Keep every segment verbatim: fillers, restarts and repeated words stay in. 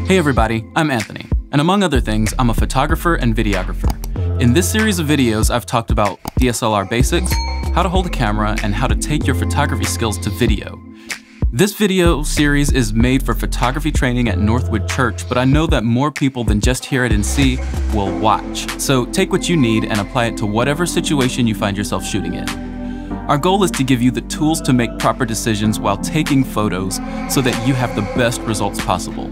Hey everybody, I'm Anthony, and among other things, I'm a photographer and videographer. In this series of videos, I've talked about D S L R basics, how to hold a camera, and how to take your photography skills to video. This video series is made for photography training at Northwood Church, but I know that more people than just here at N C will watch. So take what you need and apply it to whatever situation you find yourself shooting in. Our goal is to give you the tools to make proper decisions while taking photos so that you have the best results possible.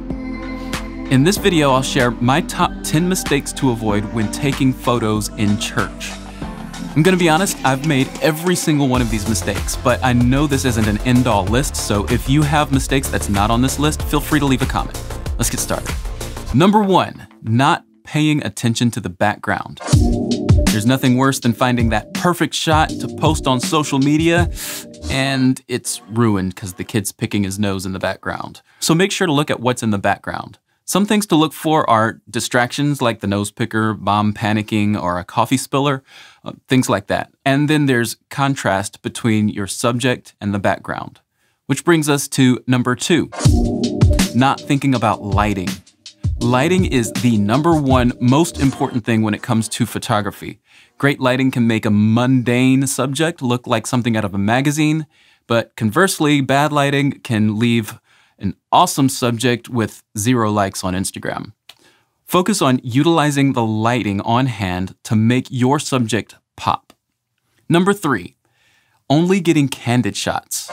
In this video, I'll share my top ten mistakes to avoid when taking photos in church. I'm gonna be honest, I've made every single one of these mistakes, but I know this isn't an end-all list, so if you have mistakes that's not on this list, feel free to leave a comment. Let's get started. Number one, not paying attention to the background. There's nothing worse than finding that perfect shot to post on social media, and it's ruined because the kid's picking his nose in the background. So make sure to look at what's in the background. Some things to look for are distractions like the nose picker, mom panicking, or a coffee spiller, uh, things like that. And then there's contrast between your subject and the background. Which brings us to number two, not thinking about lighting. Lighting is the number one most important thing when it comes to photography. Great lighting can make a mundane subject look like something out of a magazine, but conversely, bad lighting can leave an awesome subject with zero likes on Instagram. Focus on utilizing the lighting on hand to make your subject pop. Number three, only getting candid shots.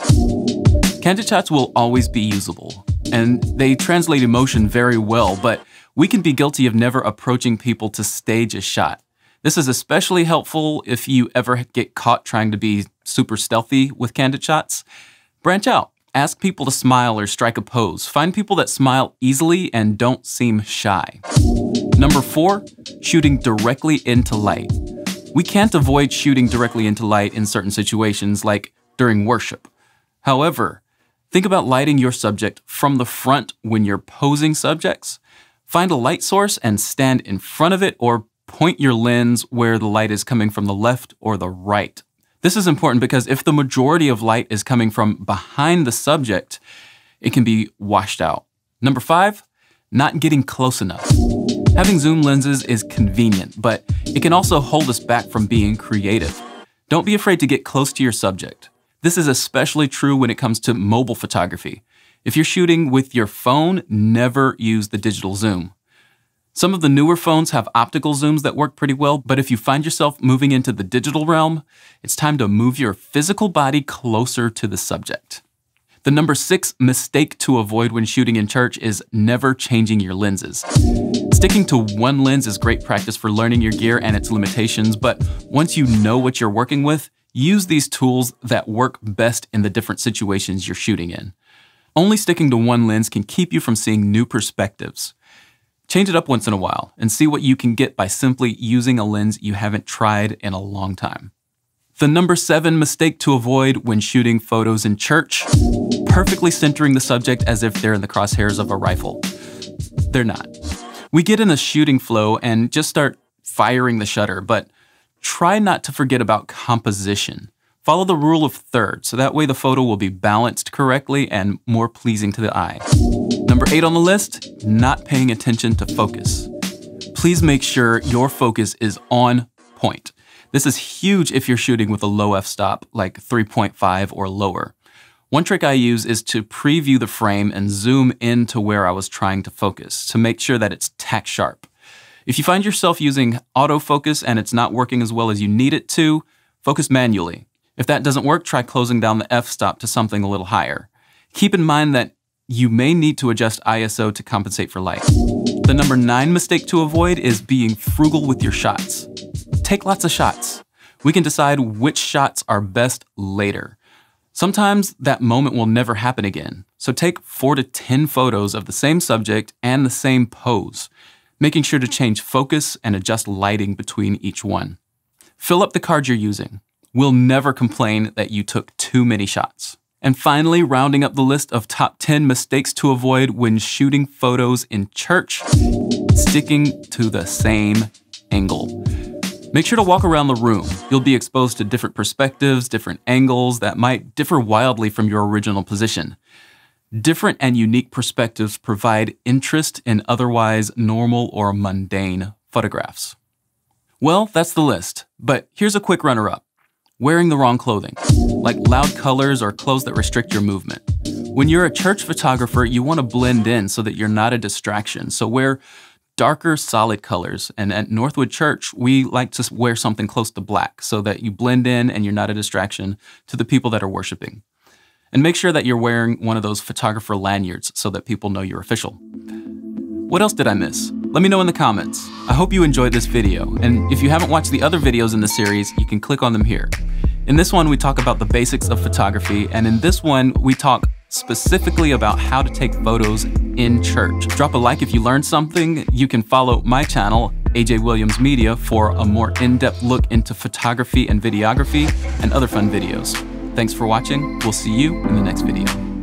Candid shots will always be usable, and they translate emotion very well, but we can be guilty of never approaching people to stage a shot. This is especially helpful if you ever get caught trying to be super stealthy with candid shots. Branch out. Ask people to smile or strike a pose. Find people that smile easily and don't seem shy. Number four, shooting directly into light. We can't avoid shooting directly into light in certain situations, like during worship. However, think about lighting your subject from the front when you're posing subjects. Find a light source and stand in front of it, or point your lens where the light is coming from the left or the right. This is important because if the majority of light is coming from behind the subject, it can be washed out. Number five, not getting close enough. Having zoom lenses is convenient, but it can also hold us back from being creative. Don't be afraid to get close to your subject. This is especially true when it comes to mobile photography. If you're shooting with your phone, never use the digital zoom. Some of the newer phones have optical zooms that work pretty well, but if you find yourself moving into the digital realm, it's time to move your physical body closer to the subject. The number six mistake to avoid when shooting in church is never changing your lenses. Sticking to one lens is great practice for learning your gear and its limitations, but once you know what you're working with, use these tools that work best in the different situations you're shooting in. Only sticking to one lens can keep you from seeing new perspectives. Change it up once in a while and see what you can get by simply using a lens you haven't tried in a long time. The number seven mistake to avoid when shooting photos in church, perfectly centering the subject as if they're in the crosshairs of a rifle. They're not. We get in a shooting flow and just start firing the shutter, but try not to forget about composition. Follow the rule of thirds, so that way the photo will be balanced correctly and more pleasing to the eye. Number eight on the list, not paying attention to focus. Please make sure your focus is on point. This is huge if you're shooting with a low f-stop, like three point five or lower. One trick I use is to preview the frame and zoom in to where I was trying to focus to make sure that it's tack sharp. If you find yourself using autofocus and it's not working as well as you need it to, focus manually. If that doesn't work, try closing down the f-stop to something a little higher. Keep in mind that you may need to adjust I S O to compensate for light. The number nine mistake to avoid is being frugal with your shots. Take lots of shots. We can decide which shots are best later. Sometimes that moment will never happen again, so take four to ten photos of the same subject and the same pose, making sure to change focus and adjust lighting between each one. Fill up the card you're using. We'll never complain that you took too many shots. And finally, rounding up the list of top ten mistakes to avoid when shooting photos in church, sticking to the same angle. Make sure to walk around the room. You'll be exposed to different perspectives, different angles that might differ wildly from your original position. Different and unique perspectives provide interest in otherwise normal or mundane photographs. Well, that's the list, but here's a quick runner-up. Wearing the wrong clothing, like loud colors or clothes that restrict your movement. When you're a church photographer, you want to blend in so that you're not a distraction. So wear darker, solid colors. And at Northwood Church, we like to wear something close to black so that you blend in and you're not a distraction to the people that are worshiping. And make sure that you're wearing one of those photographer lanyards so that people know you're official. What else did I miss? Let me know in the comments. I hope you enjoyed this video, and if you haven't watched the other videos in the series, you can click on them here. In this one, we talk about the basics of photography, and in this one, we talk specifically about how to take photos in church. Drop a like if you learned something. You can follow my channel, A J Williams Media, for a more in-depth look into photography and videography and other fun videos. Thanks for watching. We'll see you in the next video.